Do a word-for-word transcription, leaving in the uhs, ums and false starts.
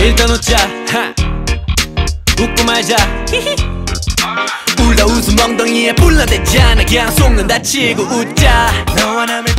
일단 웃자 하. 웃고 말자 울다 웃음 엉덩이에 불러댔잖아 그냥 속는 다치고 웃자 너와 나